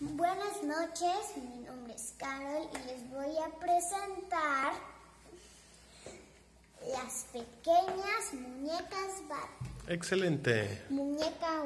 Buenas noches, mi nombre es Carol y les voy a presentar las pequeñas muñecas Barbie. Excelente. Muñeca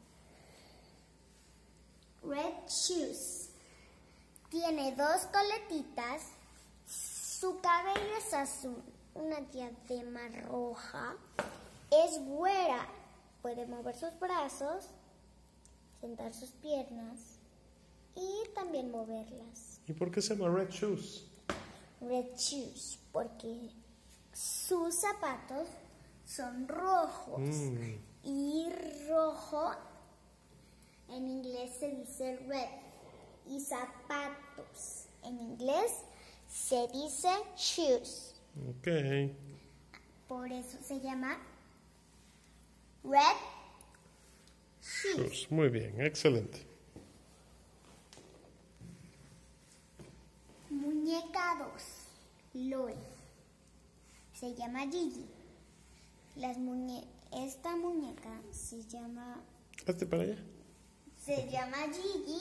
1. Red Shoes. Tiene dos coletitas, su cabello es azul, una diadema roja, es güera, puede mover sus brazos, sentar sus piernas y también moverlas. ¿Y por qué se llama Red Shoes? Red Shoes, porque sus zapatos son rojos y rojo en inglés se dice red y zapatos en inglés se dice shoes. Ok. Por eso se llama Red Shoes. Muy bien, excelente. Muñeca 2, Loli. Se llama Gigi. Esta muñeca se llama... Hazte para allá. Se llama Gigi,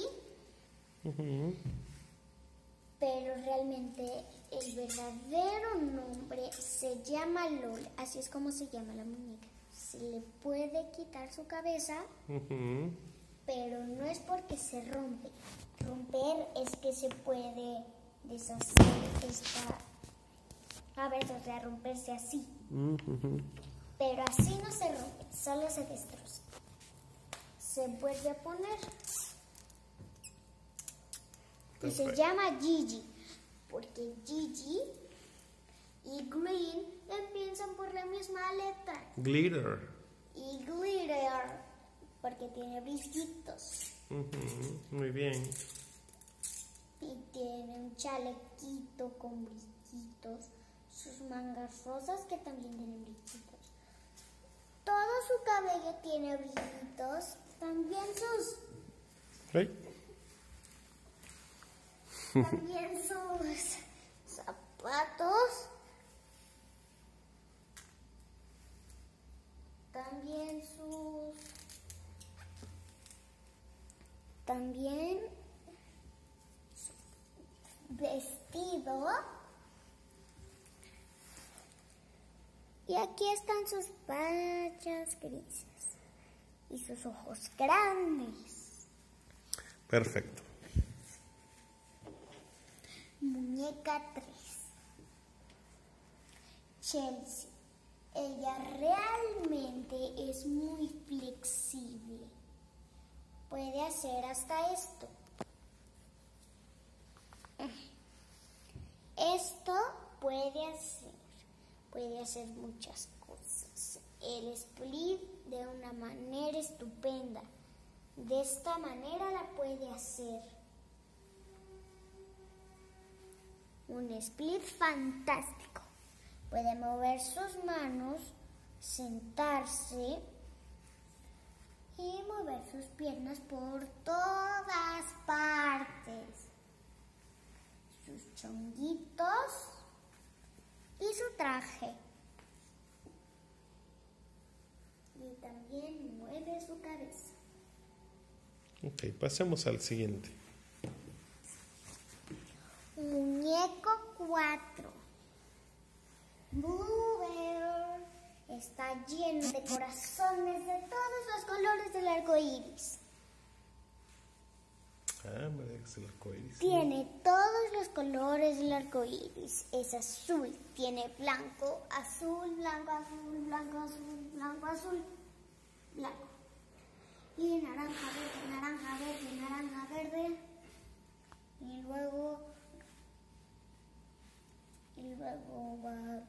pero realmente el verdadero nombre se llama Loli. Así es como se llama la muñeca. Se le puede quitar su cabeza, pero no es porque se rompe. Romper es que se puede deshacer esta... A ver, o sea, romperse así. Pero así no se rompe, solo se destroza. Se vuelve a poner. Y se llama Gigi, porque Gigi y Green empiezan por la misma letra. Glitter. Y Glitter, porque tiene brillitos. Muy bien. Y tiene un chalequito con brillitos. Sus mangas rosas que también tienen brillitos. Todo su cabello tiene brillitos. También sus... También sus zapatos. También sus... También su vestido. Y aquí están sus manchas grises y sus ojos grandes. Perfecto. Muñeca 3. Chelsea. Ella realmente es muy flexible. Puede hacer hasta esto. Esto puede hacer muchas cosas. El split de una manera estupenda. De esta manera la puede hacer. Un split fantástico. Puede mover sus manos, sentarse y mover sus piernas por todas partes. Sus chonguitos y su traje. Y también mueve su cabeza. Ok, pasemos al siguiente. Muñeco 4. Blue Bear. Está lleno de corazones de todos los colores del arco iris. Es el arco iris. Tiene todos los colores del arco iris. Es azul. Tiene blanco, azul, blanco, azul, blanco, azul, blanco, azul, blanco. Y naranja, verde, naranja, verde, naranja, verde. Y luego va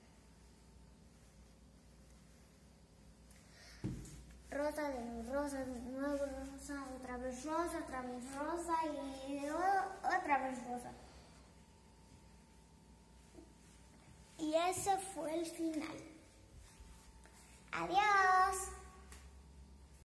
rosa, de nuevo rosa, otra vez rosa y otra vez rosa. Y ese fue el final. Adiós.